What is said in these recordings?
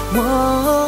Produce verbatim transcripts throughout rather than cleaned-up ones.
Whoa.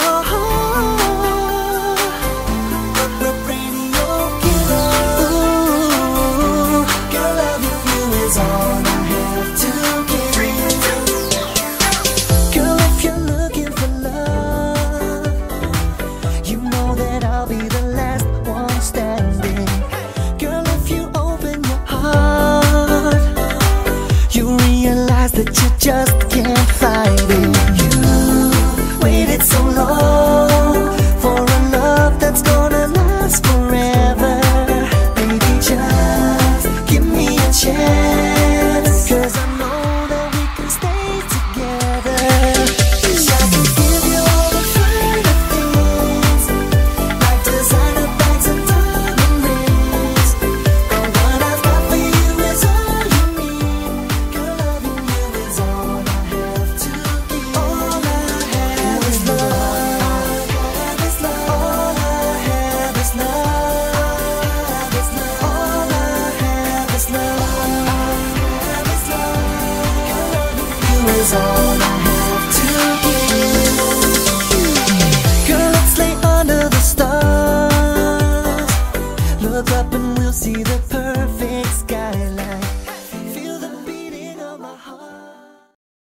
Radio killer. Ooh, girl, loving you is all I have to give. Girl, if you're looking for love, you know that I'll be the last one standing. Girl, if you open your heart, you realize that you just can't fight it. You waited so long for a love that's gonna last forever. Baby, just give me a chance, 'cause I know that we can stay together. 'Cause I can give you all the finer things, like designer bags and diamond rings. But what I've got for you is all you need. Girl, loving you is all I have to give. All I have is love. All I have is love. All I have is love. Girl, loving you is all I have to give. Girl, let's lay under the stars. Look up and we'll see the perfect